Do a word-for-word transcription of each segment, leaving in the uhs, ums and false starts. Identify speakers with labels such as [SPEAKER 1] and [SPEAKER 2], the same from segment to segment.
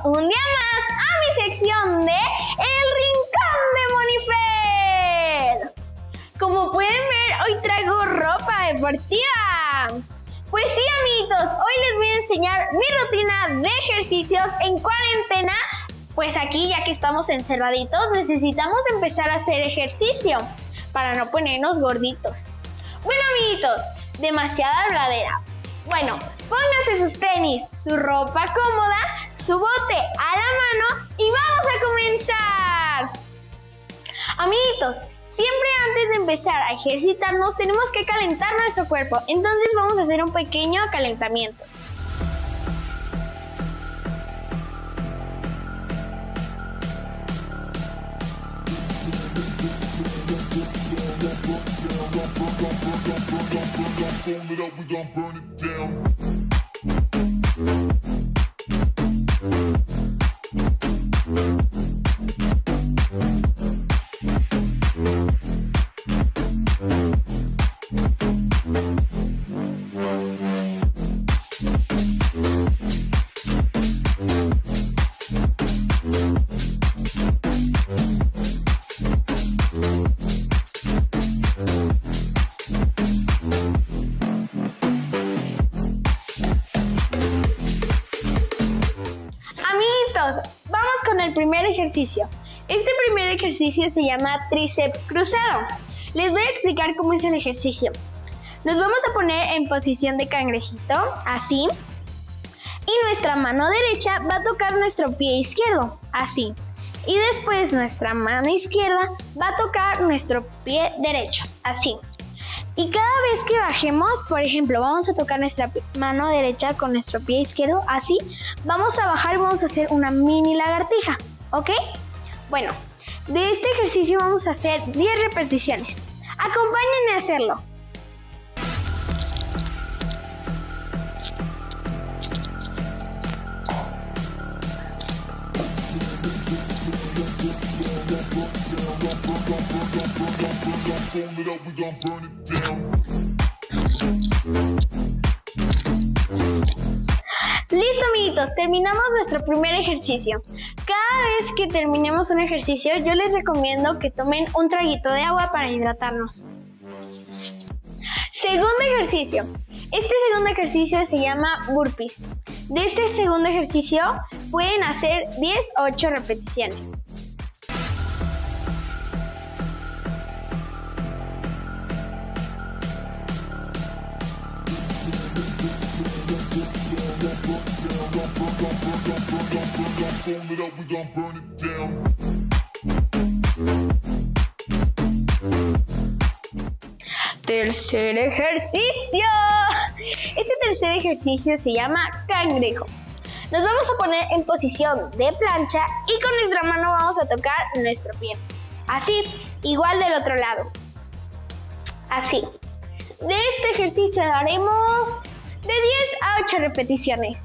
[SPEAKER 1] un día más a mi sección de El Rincón de Monifer. Como pueden ver, hoy traigo ropa deportiva. Pues sí, amiguitos, hoy les voy a enseñar mi rutina de ejercicios en cuarentena. Pues aquí, ya que estamos encerraditos, necesitamos empezar a hacer ejercicio para no ponernos gorditos. Bueno, amiguitos, demasiada habladera. Bueno, pónganse sus tenis, su ropa cómoda, su bote a la mano y vamos a comenzar. Amiguitos, siempre antes de empezar a ejercitarnos tenemos que calentar nuestro cuerpo. Entonces vamos a hacer un pequeño calentamiento. Vamos con el primer ejercicio. Este primer ejercicio se llama tríceps cruzado. Les voy a explicar cómo es el ejercicio. Nos vamos a poner en posición de cangrejito, así. Y nuestra mano derecha va a tocar nuestro pie izquierdo, así. Y después nuestra mano izquierda va a tocar nuestro pie derecho, así. Y cada vez que bajemos, por ejemplo, vamos a tocar nuestra mano derecha con nuestro pie izquierdo, así. Vamos a bajar y vamos a hacer una mini lagartija, ¿ok? Bueno, de este ejercicio vamos a hacer diez repeticiones. Acompáñenme a hacerlo. Listo, amiguitos, terminamos nuestro primer ejercicio. Cada vez que terminemos un ejercicio, yo les recomiendo que tomen un traguito de agua para hidratarnos. Segundo ejercicio. Este segundo ejercicio se llama burpees. De este segundo ejercicio pueden hacer diez o ocho repeticiones. Tercer ejercicio. Este tercer ejercicio se llama cangrejo. Nos vamos a poner en posición de plancha y con nuestra mano vamos a tocar nuestro pie. Así, igual del otro lado. Así. De este ejercicio haremos de diez a ocho repeticiones.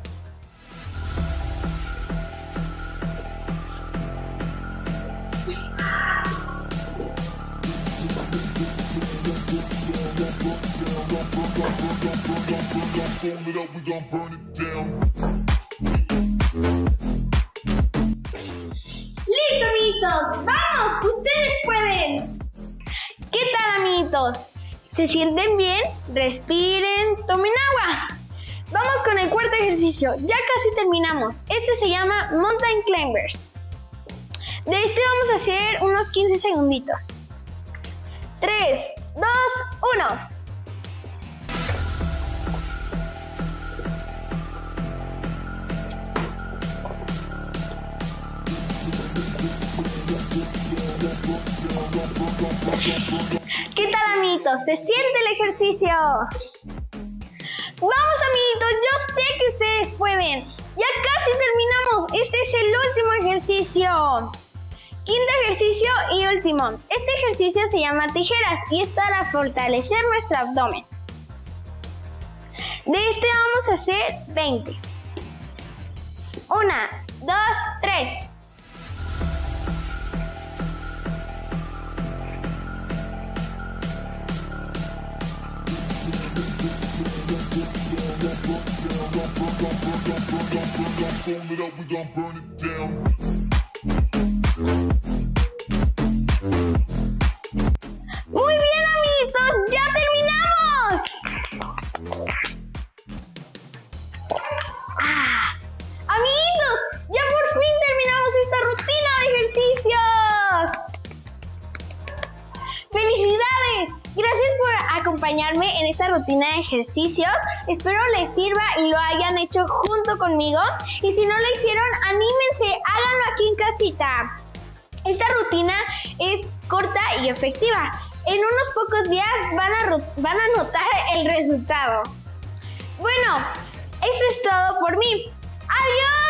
[SPEAKER 1] ¡Listo, amiguitos! ¡Vamos! ¡Ustedes pueden! ¿Qué tal, amiguitos? ¿Se sienten bien? Respiren, tomen agua. Vamos con el cuarto ejercicio. Ya casi terminamos. Este se llama Mountain Climbers. De este vamos a hacer unos quince segunditos. tres, dos, uno. ¿Qué tal, amiguitos? ¿Se siente el ejercicio? Vamos, amiguitos, yo sé que ustedes pueden. Ya casi terminamos. Este es el último ejercicio. Quinto ejercicio y último. Este ejercicio se llama tijeras y es para fortalecer nuestro abdomen. De este vamos a hacer veinte. Una, dos, tres. Muy bien, amiguitos, ya terminamos. Ah, amiguitos, ya por fin terminamos esta rutina de ejercicios. ¡Felicidades! Gracias por acompañarme en esta rutina de ejercicios. Espero les sirva y lo hayan hecho junto conmigo. Y si no lo hicieron, anímense, háganlo aquí en casita. Esta rutina es corta y efectiva. En unos pocos días van a, van a notar el resultado. Bueno, eso es todo por mí. ¡Adiós!